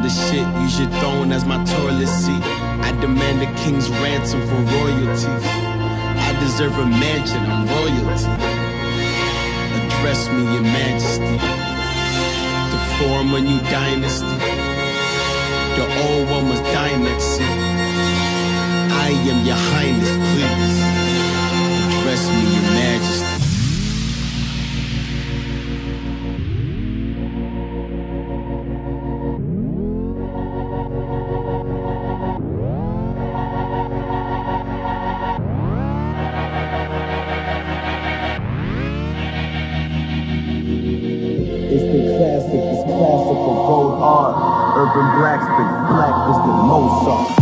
the shit, use your throne as my toilet seat. I demand a king's ransom for royalty. I deserve a mansion, I'm royalty. Address me, your majesty. To form a new dynasty. The old one was dynasty. I am your highness, please. Address me, your majesty. It's the classic, it's classical gold art. Urban blacksmith, blacklisted Mozart.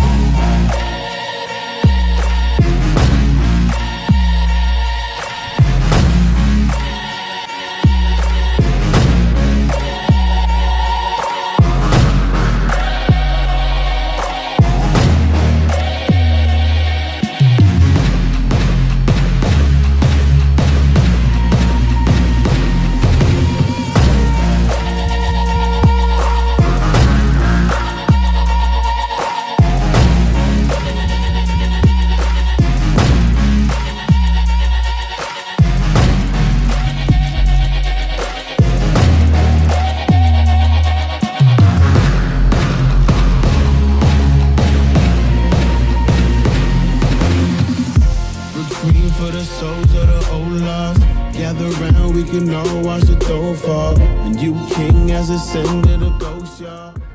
For the souls of the old lost, gather round, we can all watch the throne fall. A new king has ascended, a ghost, y'all.